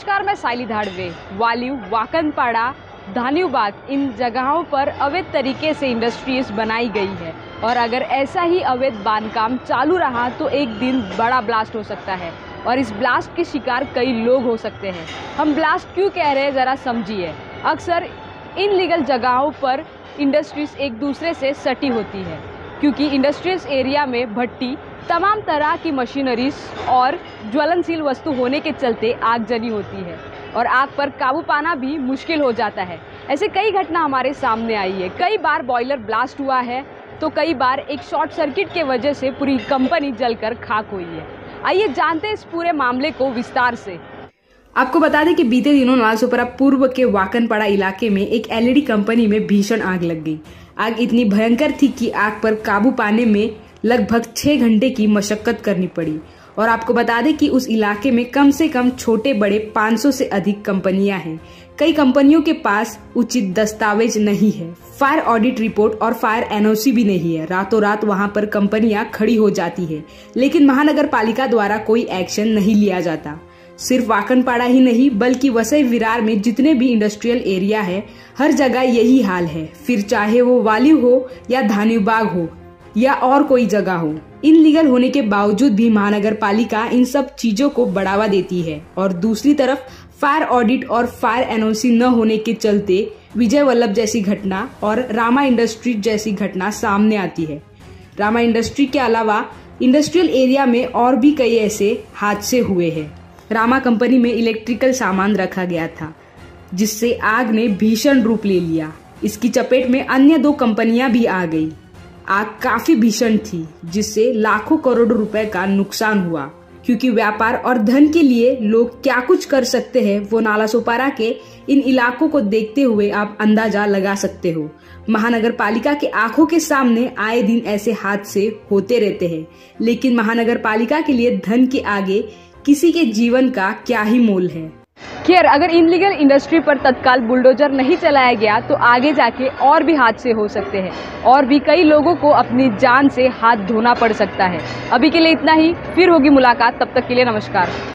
नमस्कार, मैं साइली धाड़वे। वालिव, वाकनपाड़ा, धान्यूबाग, इन जगहों पर अवैध तरीके से इंडस्ट्रीज बनाई गई है और अगर ऐसा ही अवैध बांधकाम चालू रहा तो एक दिन बड़ा ब्लास्ट हो सकता है और इस ब्लास्ट के शिकार कई लोग हो सकते हैं। हम ब्लास्ट क्यों कह रहे हैं ज़रा समझिए। अक्सर इन लीगल जगहों पर इंडस्ट्रीज एक दूसरे से सटी होती है क्योंकि इंडस्ट्रियल एरिया में भट्टी, तमाम तरह की मशीनरीज और ज्वलनशील वस्तु होने के चलते आगजनी होती है और आग पर काबू पाना भी मुश्किल हो जाता है। ऐसे कई घटना हमारे सामने आई है। कई बार बॉयलर ब्लास्ट हुआ है तो कई बार एक शॉर्ट सर्किट के वजह से पूरी कंपनी जलकर खाक हुई है। आइए जानते हैं इस पूरे मामले को विस्तार से। आपको बता दें कि बीते दिनों नालासोपारा पूर्व के वाकनपाड़ा इलाके में एक एलईडी कंपनी में भीषण आग लग गई। आग इतनी भयंकर थी कि आग पर काबू पाने में लगभग 6 घंटे की मशक्कत करनी पड़ी और आपको बता दें कि उस इलाके में कम से कम छोटे बड़े 500 से अधिक कंपनियां हैं। कई कंपनियों के पास उचित दस्तावेज नहीं है, फायर ऑडिट रिपोर्ट और फायर एनओसी भी नहीं है। रातों रात वहां पर कंपनियां खड़ी हो जाती है लेकिन महानगर पालिका द्वारा कोई एक्शन नहीं लिया जाता। सिर्फ वाकनपाड़ा ही नहीं बल्कि वसई विरार में जितने भी इंडस्ट्रियल एरिया है हर जगह यही हाल है, फिर चाहे वो वालिव हो या धान्यूबाग हो या और कोई जगह हो। इनलीगल होने के बावजूद भी महानगर पालिका इन सब चीजों को बढ़ावा देती है और दूसरी तरफ फायर ऑडिट और फायर एनओसी न होने के चलते विजय वल्लभ जैसी घटना और रामा इंडस्ट्री जैसी घटना सामने आती है। रामा इंडस्ट्री के अलावा इंडस्ट्रियल एरिया में और भी कई ऐसे हादसे हुए हैं। रामा कंपनी में इलेक्ट्रिकल सामान रखा गया था जिससे आग ने भीषण रूप ले लिया। इसकी चपेट में अन्य 2 कंपनियां भी आ गई। आग काफी भीषण थी जिससे लाखों करोड़ों रुपए का नुकसान हुआ। क्योंकि व्यापार और धन के लिए लोग क्या कुछ कर सकते हैं वो नालासोपारा के इन इलाकों को देखते हुए आप अंदाजा लगा सकते हो। महानगर पालिका के आंखों के सामने आए दिन ऐसे हादसे होते रहते हैं लेकिन महानगर पालिका के लिए धन के आगे किसी के जीवन का क्या ही मोल है। खैर, अगर इनलीगल इंडस्ट्री पर तत्काल बुलडोजर नहीं चलाया गया तो आगे जाके और भी हादसे हो सकते हैं और भी कई लोगों को अपनी जान से हाथ धोना पड़ सकता है। अभी के लिए इतना ही, फिर होगी मुलाकात, तब तक के लिए नमस्कार।